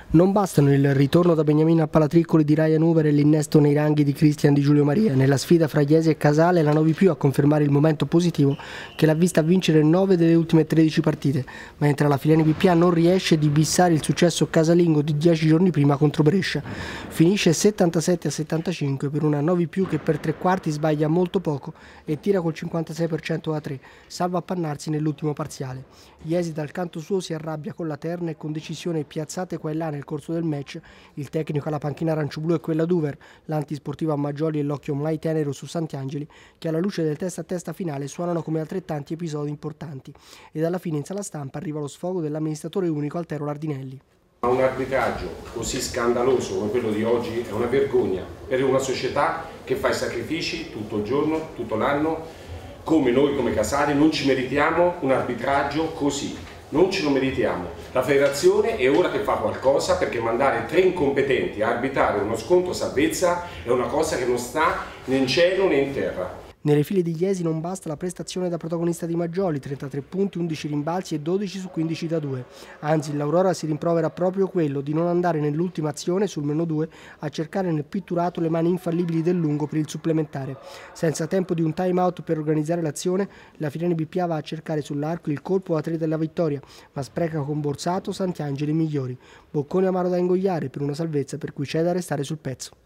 Non bastano il ritorno da Beniamino a Palatriccoli di Ryan Hoover e l'innesto nei ranghi di Cristian Di Giulio Maria. Nella sfida fra Iesi e Casale la Novi Più a confermare il momento positivo che l'ha vista vincere 9 delle ultime 13 partite, mentre la Filiani BPA non riesce di bissare il successo casalingo di 10 giorni prima contro Brescia. Finisce 77-75 per una Novi Più che per tre quarti sbaglia molto poco e tira col 56% da 3, salvo appannarsi nell'ultimo parziale. Iesi dal canto suo si arrabbia con la terna e con decisione piazzate qua e là nel corso del match. Il tecnico alla panchina arancioblu è quella d'Hoover, l'antisportivo a Maggioli e l'occhio mai tenero su Santiangeli, che alla luce del testa a testa finale suonano come altrettanti episodi importanti. Ed alla fine in sala stampa arriva lo sfogo dell'amministratore unico Altero Lardinelli. Un arbitraggio così scandaloso come quello di oggi è una vergogna per una società che fa i sacrifici tutto il giorno, tutto l'anno. Come noi come Casale non ci meritiamo un arbitraggio così, non ce lo meritiamo. La federazione è ora che fa qualcosa, perché mandare 3 incompetenti a arbitrare uno scontro salvezza è una cosa che non sta né in cielo né in terra. Nelle file di Iesi non basta la prestazione da protagonista di Maggioli, 33 punti, 11 rimbalzi e 12 su 15 da 2. Anzi, l'Aurora si rimprovera proprio quello di non andare nell'ultima azione, sul -2, a cercare nel pitturato le mani infallibili del lungo per il supplementare. Senza tempo di un time out per organizzare l'azione, la Filiani BPA va a cercare sull'arco il colpo a 3 della vittoria, ma spreca con Borsato, Santiangeli migliori. Boccone amaro da ingoiare per una salvezza per cui c'è da restare sul pezzo.